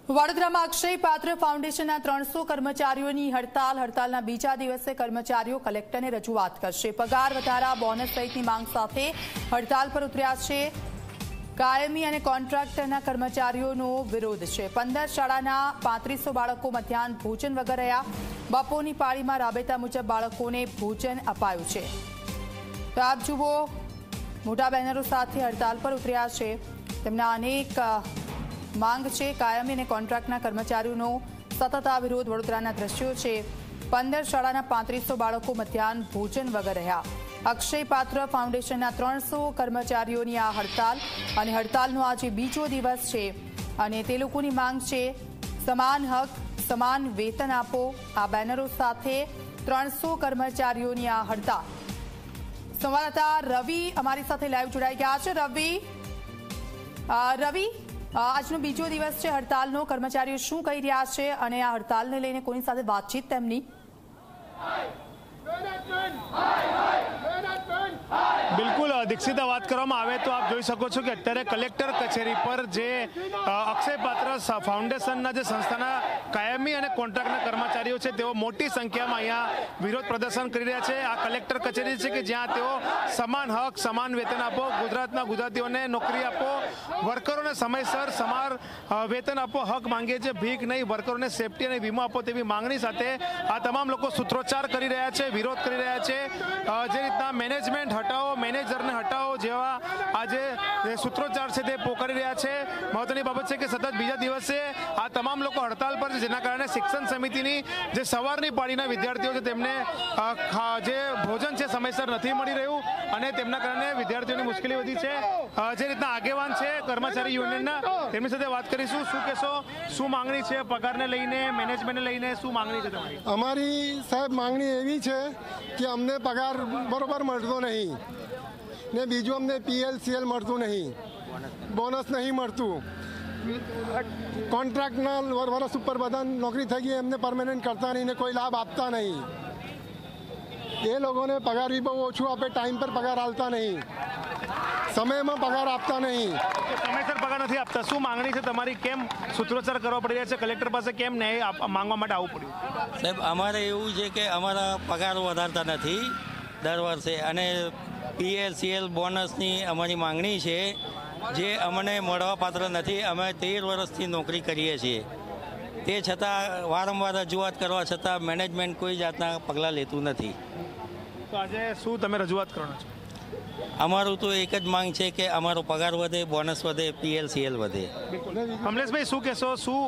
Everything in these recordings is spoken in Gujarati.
વડોદરામાં અક્ષય પાત્ર ફાઉન્ડેશનના 300 કર્મચારીઓની હડતાલના બીજા દિવસે કર્મચારીઓ કલેક્ટરને રજૂઆત કરશે। પગાર વધારા, બોનસ સહિતની માંગ સાથે હડતાલ પર ઉતર્યા છે। કાયમી અને કોન્ટ્રાક્ટરના કર્મચારીઓનો વિરોધ છે। 15 શાળાના 3500 બાળકો મધ્યાહન ભોજન વગર રહ્યા। બપોરની પાળીમાં રાબેતા મુજબ બાળકોને ભોજન અપાયું છે। તો આપ જુઓ, મોટા બેનરો સાથે હડતાલ પર ઉતર્યા છે। તેમના અનેક માંગ છે। કાયમી અને કોન્ટ્રાક્ટના કર્મચારીઓનો સતત આ વિરોધ વડોદરાના દ્રશ્યો છે। 15 શાળાના 3500 બાળકો મધ્યાહન ભોજન વગર રહ્યા। અક્ષય પાત્ર ફાઉન્ડેશનના 300 કર્મચારીઓની આ હડતાલ અને હડતાલનો આજે બીજો દિવસ છે અને તે લોકોની માંગ છે સમાન હક, સમાન વેતન આપો। આ બેનરો સાથે 300 કર્મચારીઓની આ હડતાલ। સંવાદદાતા રવિ અમારી સાથે લાઈવ જોડાઈ ગયા છે। રવિ, આજનો બીજો દિવસ છે હડતાલનો, કર્મચારીઓ શું કહી રહ્યા છે અને આ હડતાલને લઈને કોની સાથે વાતચીત તેમની? बिल्कुल दीक्षिता बात કરવામાં આવે તો આપ જોઈ શકો છો કે અત્યારે કલેક્ટર કચેરી પર જે અક્ષય પાત્ર ફાઉન્ડેશનના જે સંસ્થાના કાયમી અને કોન્ટ્રાક્ટના કર્મચારીઓ છે તેઓ મોટી સંખ્યામાં અહીંયા વિરોધ પ્રદર્શન કરી રહ્યા છે। આ કલેક્ટર કચેરી છે કે જ્યાં તેઓ સમાન હક, સમાન વેતન આપો, ગુજરાતના ગુજરાતીઓને નોકરી આપો, વર્કરોને સમયસર સમાન વેતન આપો, હક માંગે છે, ભીખ નહીં, વર્કરોને સેફટી અને વીમો આપો તેવી માંગણી સાથે આ તમામ લોકો સૂત્રોચ્ચાર કરી રહ્યા છે, વિરોધ કરી રહ્યા છે। જે રીતના મેનેજમેન્ટ હટાવો, મેનેજરને હટાવો જેવા આજે સૂત્રોચ્ચાર છે તે પોકારી રહ્યા છે। મહત્વની બાબત છે કે સતત બીજા દિવસે આ તમામ લોકો હડતાલ પર છે, જેના કારણે શિક્ષણ સમિતિની જે સવારની પાળીના વિદ્યાર્થીઓ છે તેમને જે ભોજન છે સમયસર નથી મળી રહ્યું અને તેમના કારણે વિદ્યાર્થીઓની મુશ્કેલી વધી છે। જે રીતના આગેવાન છે કર્મચારી યુનિયનના, તેમની સાથે વાત કરીશું। શું કહેશો, શું માંગણી છે પગારને લઈને, મેનેજમેન્ટને લઈને શું માંગણી છે તમારી? અમારી સાહેબ માંગણી એવી છે કે અમને પગાર બરોબર મળતો નહીં ને બીજું અમને PLCL મળતું નહીં, બોનસ નહીં મળતું। કોન્ટ્રાક્ટના વર્ષ ઉપર બધા નોકરી થઈ ગઈ, એમને પરમેનન્ટ કરતા નહીં ને કોઈ લાભ આપતા નહીં। એ લોકોને પગાર બી બહુ ઓછું આપે, ટાઈમ પર પગાર આપતા નહીં, સમયમાં પગાર આપતા નહીં। સમયસર પગાર નથી આપતા, શું માંગણી છે તમારી? કેમ સૂત્રોચ્ચાર કરવા પડી રહ્યા છે કલેક્ટર પાસે? કેમ ન્યાય માંગવા માટે આવવું પડ્યું? સાહેબ, અમારે એવું છે કે અમારા પગાર વધારતા નથી દર વર્ષે અને PLCL બોનસની અમારી માંગણી છે જે અમને મળવા પાત્ર નથી। અમે 13 વર્ષથી નોકરી કરીએ છીએ, તે છતાં વારંવાર રજૂઆત કરવા છતાં મેનેજમેન્ટ કોઈ જાતના પગલાં લેતું નથી। તો આજે શું તમે રજૂઆત કરવાના છો? અમારું તો એક જ માંગ છે કે અમારો પગાર વધે, બોનસ વધે, PLCL વધે। કમલેશભાઈ, શું કહેશો, શું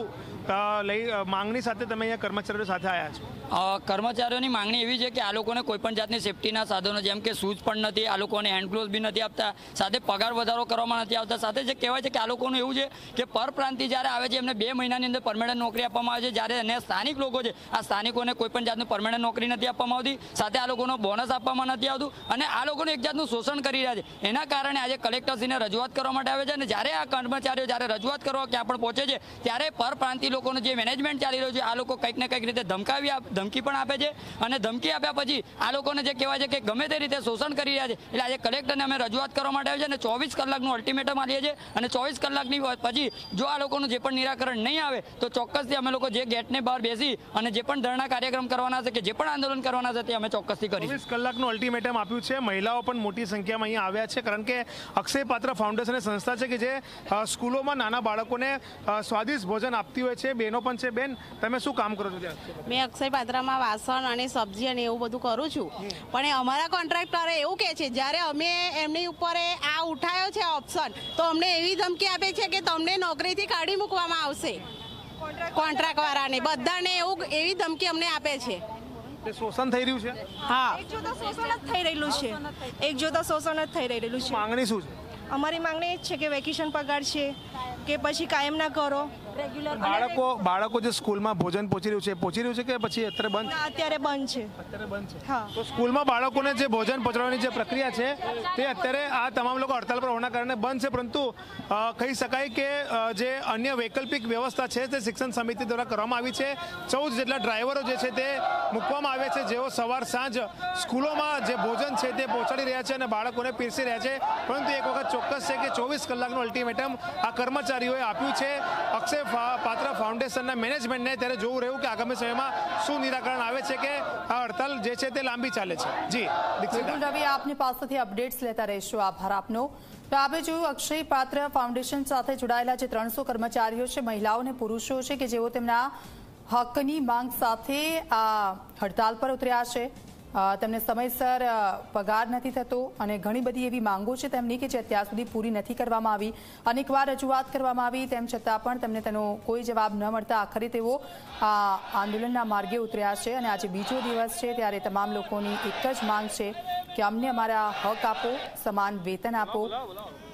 માંગણી સાથે તમે અહીંયા કર્મચારીઓ સાથે આવ્યા છો? કર્મચારીઓની માંગણી એવી છે કે આ લોકોને કોઈપણ જાતની સેફટીના સાધનો જેમ કે શૂઝ પણ નથી, આ લોકોને હેન્ડ ગ્લોવ્સ બી નથી આપતા, સાથે પગાર વધારો કરવામાં નથી આવતા। સાથે જે કહેવાય છે કે આ લોકોનું એવું છે કે પરપ્રાંતિ જ્યારે આવે છે એમને 2 મહિનાની અંદર પરમેનન્ટ નોકરી આપવામાં આવે છે, જ્યારે અન્ય સ્થાનિક લોકો છે આ સ્થાનિકોને કોઈપણ જાતનું પરમેનન્ટ નોકરી નથી આપવામાં આવતી, સાથે આ લોકોનો બોનસ આપવામાં નથી આવતું અને આ લોકોનું એક જાતનું શોષણ કરી રહ્યા છે। એના કારણે આજે કલેક્ટરશ્રીને રજૂઆત કરવા માટે આવે છે અને જ્યારે આ કર્મચારીઓ જ્યારે રજૂઆત કરવા ક્યાં પણ પહોંચે છે ત્યારે પરપ્રાંતિ લોકોનું જે મેનેજમેન્ટ ચાલી રહ્યું છે આ લોકો કંઈક ને કંઈક રીતે ધમકી પણ આપે છે અને ધમકી આપ્યા પછી આ લોકોને જે કહેવાય છે કે ગમે તે રીતે શોષણ કરી રહ્યા છે। એટલે આજે કલેક્ટરને અમે રજૂઆત કરવા માટે આવ્યા છે અને 24 કલાકનું અલ્ટિમેટમ આપીએ છીએ અને 24 કલાકની પછી જો આ લોકોનું જે પણ નિરાકરણ નહીં આવે તો ચોક્કસથી અમે લોકો જે ગેટને બહાર બેસી અને જે પણ ધરણા કાર્યક્રમ કરવાના છે કે જે પણ આંદોલન કરવાના છે તે અમે ચોક્કસથી કરીશું। 24 કલાકનું અલ્ટિમેટમ આપ્યું છે। મહિલાઓ પણ મોટી સંખ્યામાં અહીંયા આવ્યા છે કારણ કે અક્ષય પાત્ર ફાઉન્ડેશન એ સંસ્થા છે કે જે સ્કૂલોમાં નાના બાળકોને સ્વાદિષ્ટ ભોજન આપતી હોય છે। બહેનો પણ છે। બેન, તમે શું કામ કરો છો ત્યાં? મેં અક્ષય પાત્રમાં વાસણ અને સબ્જી અને એવું બધું કરું છું, પણ અમારા કોન્ટ્રાક્ટરે એવું કહે છે જ્યારે અમે એમની ઉપર આ ઉઠાયો છે ઓપ્શન તો અમને એવી ધમકી આપે છે કે તમને નોકરીથી કાઢી મૂકવામાં આવશે। કોન્ટ્રાક્ટવાળાને બધાને એવી ધમકી અમને આપે છે। શોષણ થઈ રહ્યું છે? હા, એક જોતા શોષણ જ થઈ રહેલું છે, એક જોતા શોષણ જ થઈ રહેલું છે। માંગણી શું છે? અમારી માંગણી એ જ છે કે વેકેશન પગાર છે કે પછી કાયમના કરો, રેગ્યુલર। બાળકો જે સ્કૂલમાં ભોજન પહોંચી રહ્યું છે કે પછી અત્યારે બંધ? અત્યારે બંધ છે। અત્યારે બંધ છે? હા। તો સ્કૂલમાં બાળકોને જે ભોજન પહોંચાડવાની જે પ્રક્રિયા છે તે અત્યારે આ તમામ લોકો હડતાલ પર હોવાના કારણે બંધ છે, પરંતુ કહી શકાય કે જે અન્ય વૈકલ્પિક વ્યવસ્થા છે તે શિક્ષણ સમિતિ દ્વારા કરવામાં આવી છે। 14 જેટલા ડ્રાઈવરો જે છે તે મૂકવામાં આવ્યા છે, જેઓ સવાર સાંજ સ્કૂલોમાં જે ભોજન છે તે પહોંચાડી રહ્યા છે અને બાળકોને પીરસી રહ્યા છે। પરંતુ એક વખત ચોક્કસ છે કે 24 કલાકનું અલ્ટિમેટમ આ કર્મચારી કર્મચારીઓએ આપ્યું છે અક્ષય પાત્ર ફાઉન્ડેશનના મેનેજમેન્ટને, ત્યારે જોવું રહ્યું કે આગામી સમયમાં શું નિરાકરણ આવે છે કે આ હડતાલ જે છે તે લાંબી ચાલે છે. જી દીક્ષિતા. રવિ, આપની પાસેથી અપડેટ્સ લેતા રહીશું. આભાર આપનો. તો આપણે જોયું અક્ષય પાત્ર ફાઉન્ડેશન સાથે જોડાયેલા જે 300 કર્મચારીઓ છે, મહિલાઓ અને પુરુષો છે કે જેઓ તેમના હકની માંગ સાથે આ હડતાલ પર ઉતર્યા છે. તેમને સમયસર પગાર નથી થતો અને ઘણી બધી એવી માંગો છે તેમની કે જે અત્યાર સુધી પૂરી નથી કરવામાં આવી. અનેકવાર રજૂઆત કરવામાં આવી, તેમ છતાં પણ તેમને તેનો કોઈ જવાબ ન મળતા આખરે તેઓ આ આંદોલનના માર્ગે ઉતર્યા છે. અને આજે બીજો દિવસ છે, ત્યારે તમામ લોકોની એક જ માંગ છે કે અમને અમારા હક આપો, સમાન વેતન આપો,